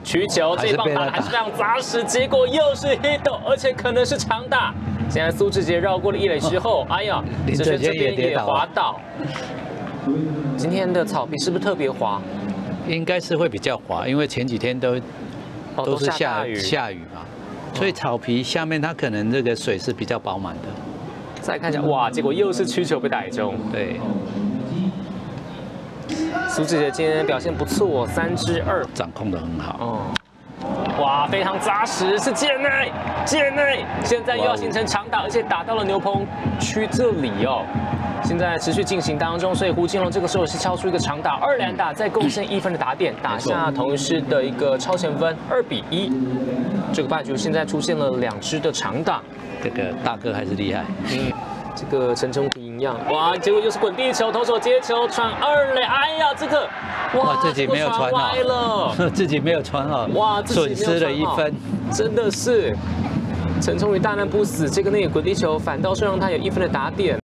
曲球，这一棒打得还是非常扎实，结果又是 hit， 而且可能是长打。现在苏志杰绕过了一垒之后，哎呀，子轩这边也滑倒。今天的草皮是不是特别滑？ 应该是会比较滑，因为前几天都是下雨嘛，所以草皮下面它可能这个水是比较饱满的。 再看一下，哇，结果又是曲球被打中。 对。 苏志杰今天表现不错，3支2， 掌控得很好。 哦，哇，非常扎实，是界内，现在又要形成长打，而且打到了牛棚区这里哦。现在持续进行当中，所以胡金龙这个时候是敲出一个长打，2连打，再贡献1分的打点，打下同一师的一个超前分，2比1。这个败局现在出现了2支的长打， 这个大哥还是厉害。 这个陈崇平一样，哇！结果又是滚地球，投手接球传2垒，哎呀，这个哇， 自己没有传好了， 自己没有传好， 哇， 损失了1分， 真的是陈崇宇大难不死，这个那个滚地球反倒是让他有1分的打点。